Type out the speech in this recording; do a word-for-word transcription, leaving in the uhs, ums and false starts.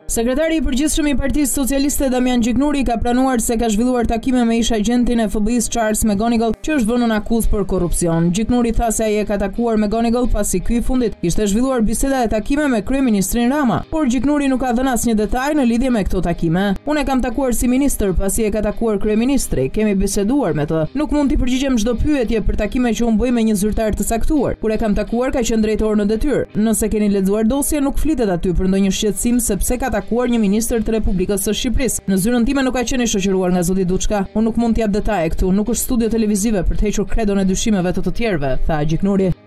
Sekretari i përgjithshëm i Partisë Socialiste Damian Gjiknuri ka pranuar se ka zhvilluar takime me ish agentin e F B I-s Charles McGonigal, që është vënë në akuzë për korrupsion. Gjiknuri tha se ai e ka takuar McGonigal pasi ky i fundit kishte zhvilluar biseda e takime me kryeministrin Rama, por Gjiknuri nuk ka dhënë asnjë detaj në lidhje me këto takime. Unë e kam takuar si ministër pasi e ka takuar kryeministri, kemi biseduar me të. Nuk mund t'i përgjigjem çdo pyetje për takime që unë bëj me një zyrtar të caktuar. Kur e kam takuar ka qenë drejtor në detyrë. Nëse keni lexuar dosje, nuk flitet aty për ndonjë shqetësim sepse ka takuar një ministër të Republikës së Shqipërisë. Në zyrën time nuk ka qenë i shoqëruar nga zoti Duçka. Unë nuk mund t'jap detaje këtu, nuk është studio televizive për të hequr kredon e dyshimeve të të tjerëve, tha Gjiknuri.